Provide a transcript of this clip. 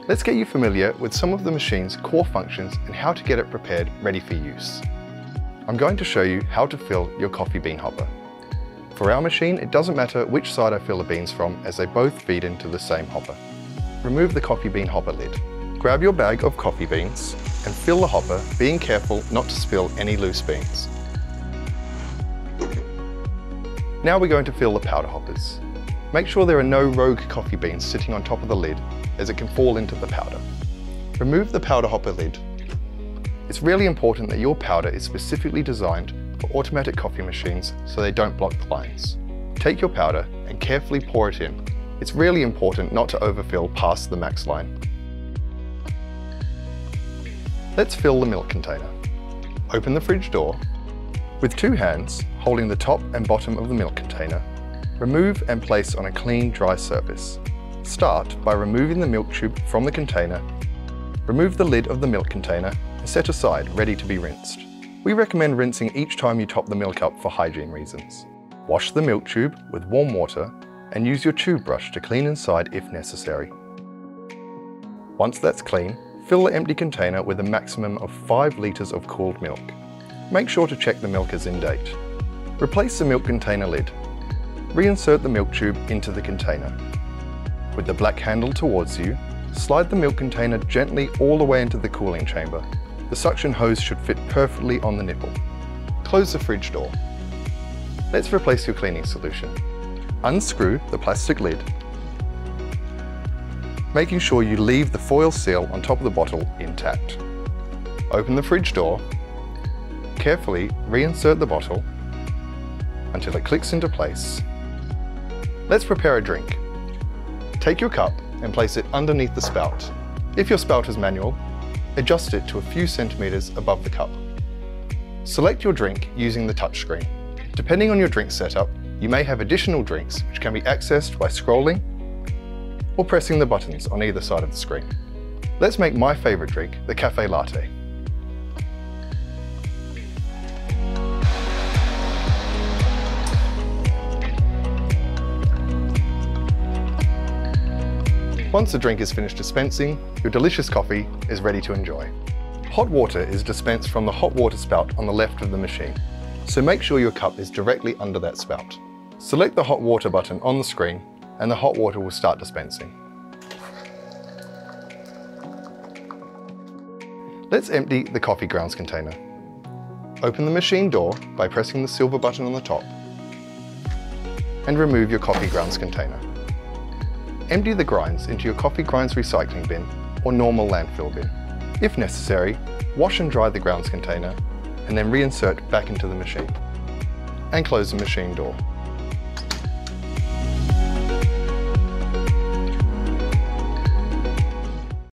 Let's get you familiar with some of the machine's core functions and how to get it prepared ready for use. I'm going to show you how to fill your coffee bean hopper. For our machine, it doesn't matter which side I fill the beans from, as they both feed into the same hopper. Remove the coffee bean hopper lid. Grab your bag of coffee beans and fill the hopper, being careful not to spill any loose beans. Now we're going to fill the powder hoppers. Make sure there are no rogue coffee beans sitting on top of the lid, as it can fall into the powder. Remove the powder hopper lid. It's really important that your powder is specifically designed for automatic coffee machines so they don't block the lines. Take your powder and carefully pour it in. It's really important not to overfill past the max line. Let's fill the milk container. Open the fridge door. With two hands, holding the top and bottom of the milk container, remove and place on a clean, dry surface. Start by removing the milk tube from the container. Remove the lid of the milk container and set aside, ready to be rinsed. We recommend rinsing each time you top the milk up for hygiene reasons. Wash the milk tube with warm water and use your tube brush to clean inside if necessary. Once that's clean, fill the empty container with a maximum of 5 litres of cooled milk. Make sure to check the milk is in date. Replace the milk container lid. Reinsert the milk tube into the container. With the black handle towards you, slide the milk container gently all the way into the cooling chamber. The suction hose should fit perfectly on the nipple. Close the fridge door. Let's replace your cleaning solution. Unscrew the plastic lid, making sure you leave the foil seal on top of the bottle intact. Open the fridge door. Carefully reinsert the bottle until it clicks into place. Let's prepare a drink. Take your cup and place it underneath the spout. If your spout is manual, adjust it to a few centimeters above the cup. Select your drink using the touchscreen. Depending on your drink setup, you may have additional drinks which can be accessed by scrolling or pressing the buttons on either side of the screen. Let's make my favorite drink, the cafe latte. Once the drink is finished dispensing, your delicious coffee is ready to enjoy. Hot water is dispensed from the hot water spout on the left of the machine, so make sure your cup is directly under that spout. Select the hot water button on the screen and the hot water will start dispensing. Let's empty the coffee grounds container. Open the machine door by pressing the silver button on the top and remove your coffee grounds container. Empty the grinds into your coffee grinds recycling bin or normal landfill bin. If necessary, wash and dry the grounds container and then reinsert back into the machine. And close the machine door.